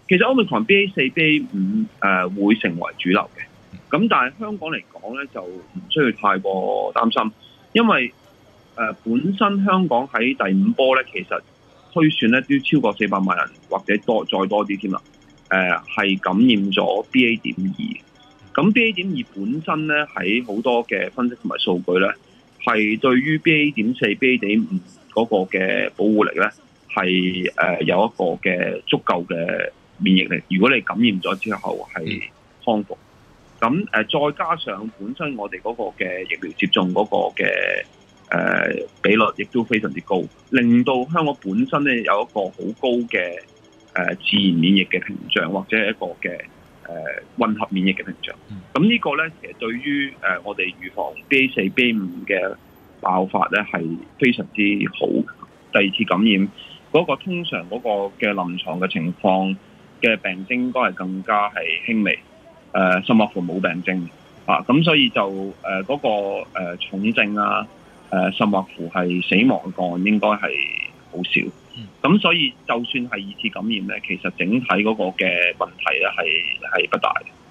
其實 Omicron BA4、BA5 會成為主流嘅，咁但係香港嚟講咧就唔需要太過擔心，因為本身香港喺第5波咧，其實推算咧都超過400萬人或者再多啲添啦，係感染咗 BA.2。咁 BA.2 本身咧喺好多嘅分析同埋數據咧，係對於 BA.4、BA.5 嗰個嘅保護力咧係有一個嘅足夠嘅免疫力。如果你感染咗之後係康復，咁再加上本身我哋嗰個嘅疫苗接種嗰個嘅比率亦都非常之高，令到香港本身咧有一個好高嘅自然免疫嘅屏障，或者係一個嘅混合免疫嘅屏障。咁呢個咧其實對於我哋預防 BA4、BA5 嘅爆發咧係非常之好。第二次感染嗰個通常嗰個嘅臨床嘅情況嘅病徵應該係更加係輕微，甚至乎冇病徵啊。咁所以就嗰個重症啊，甚至乎係死亡嘅個案應該係好少。咁所以就算係2次感染咧，其實整體嗰個嘅問題咧係不大嘅。